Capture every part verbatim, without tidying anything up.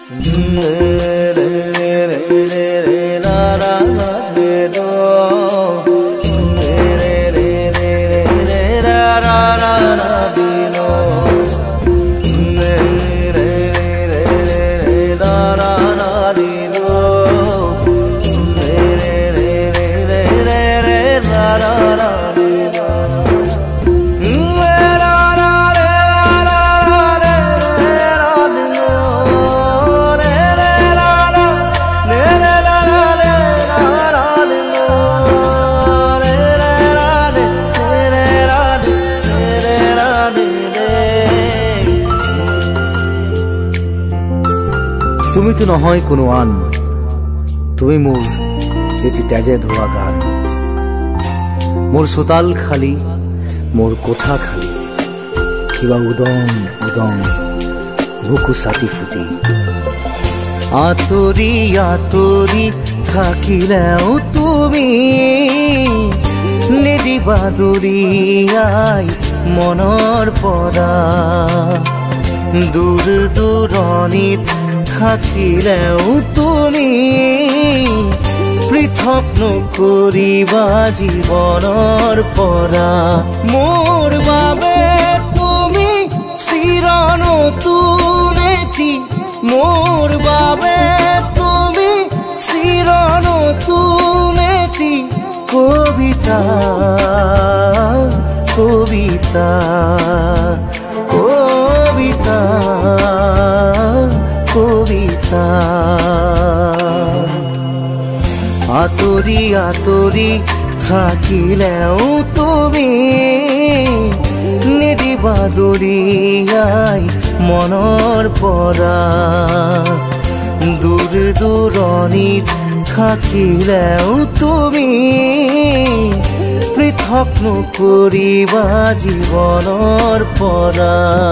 তুমি তো নহয় কোনো আন, তুমি মোৰ এটি তেজে ধোৱা গান। মোৰ চোতাল খালি, মোৰ কোঠা খালি, কিবা উদং উদং বুকু চাটি ফুটি। আঁতৰি আঁতৰি থাকিলেও তুমি নিদিবা দূৰিয়াই মনৰ পৰা। দূৰ দূৰণিত থাকিলেও তুমি পৃথক নকৰিবা জীৱনৰ পৰা। মোৰ বাবে তুমি চিৰ নতুন এটি, মোৰ বাবে তুমি চিৰ নতুন এটি কবিতা কবিতা কবিতা কবিতা। আঁতৰি আঁতৰি থাকিলেও তুমি নিদিবা দূৰিয়াই মনৰ পৰা। দূৰ দূৰণিত থাকিলেও তুমি পৃথক নকৰিবা জীৱনৰ পৰা।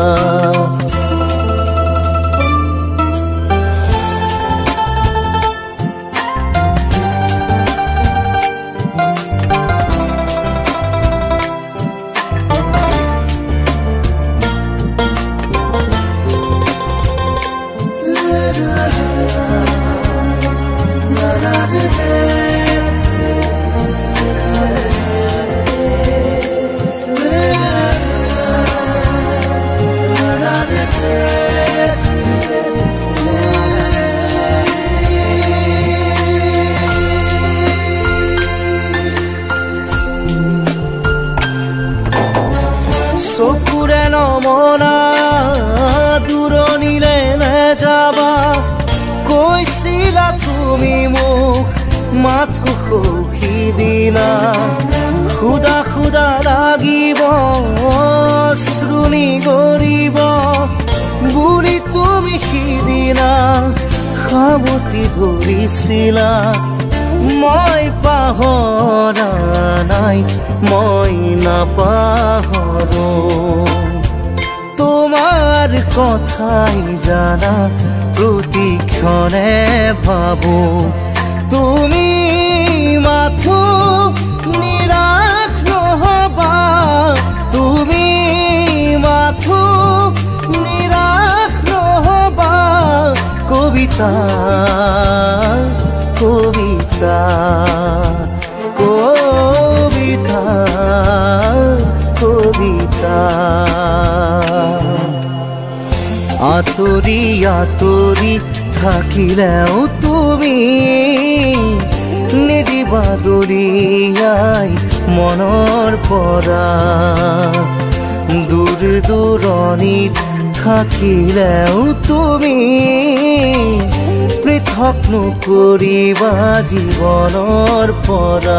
চকুৰে নমনা দূৰণিলে নেযাবা, কৈছিলা তুমি মোক মাথো সখী দিনা। খুদা খুদা লাগিব শ্ৰুণি গৰিব বুলি তুমি সিদিনা সাৱটি ধৰিছিলা। মই পাহৰা নাই, মই নাপাহৰো তোমাৰ কথাই জানা প্ৰতিক্ষণে ভাবো। তুমি মাথো নিৰাশ নহবা, তুমি মাথো নিৰাশ নহবা। কবিতা কবিতা কবিতা কবিতা। আঁতৰি আঁতৰি থাকিলেও তুমি নিদিবা দূৰিয়াই মনৰ পৰা। দূৰ দূৰণিত থাকিলেও তুমি পৃথক নকৰিবা জীৱনৰ পৰা।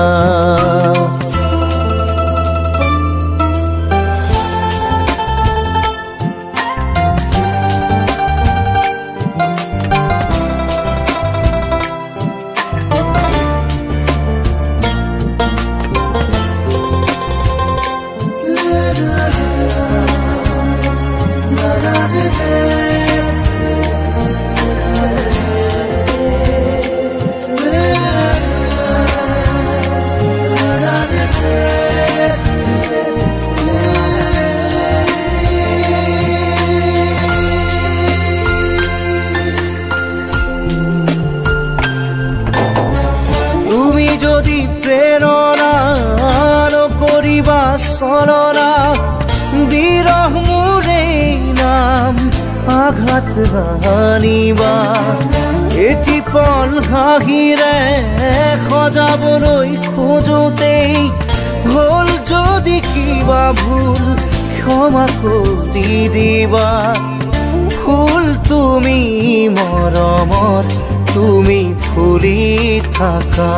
চলনা বিৰহ মোৰে নাম আঘাত নানিবা এটি পল হাঁহিৰে সজাবলৈ খোজোতেই হল যদি কিবা ভুল ক্ষমা কৰি দিবা ফুল তুমি মৰমত তুমি ফুলি থাকা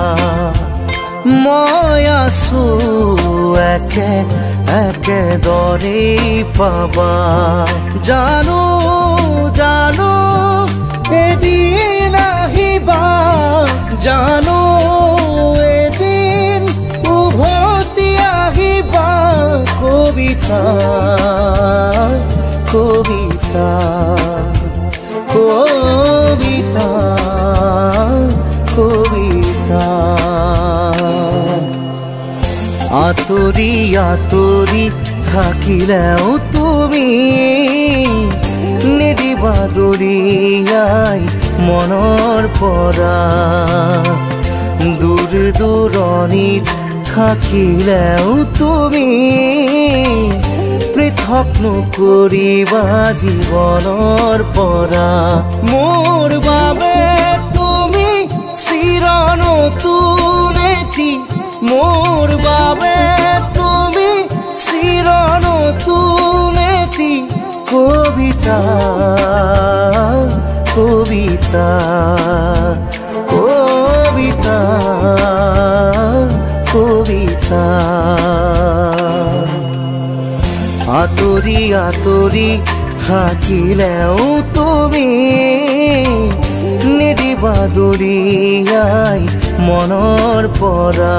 মই আছো একে একেদৰে পাবা জানো জানো এদিন আহিবা জানো এদিন উভতি আহিবা কবিতা কবিতা কবিতা কবিতা আতৰি আতৰি থাকিলেও তুমি নিদিবা দৰিয়াই মনৰ পৰা দূৰ দূৰণিত থাকিলেও তুমি পৃথক নকৰিবা জীৱনৰ পৰা মোৰ বাবে তুমি চিৰ নতুন এটি মোৰ বাবে তুমি চিৰ নতুন এটি কবিতা কবিতা কবিতা কবিতা আতৰি আতৰি থাকিলেও তুমি নিদিবা দৰিয়াই মনৰ পৰা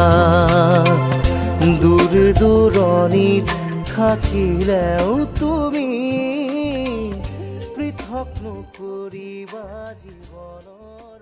দূৰ দূৰণিত থাকিলেও তুমি পৃথক নকৰিবা জীৱনৰ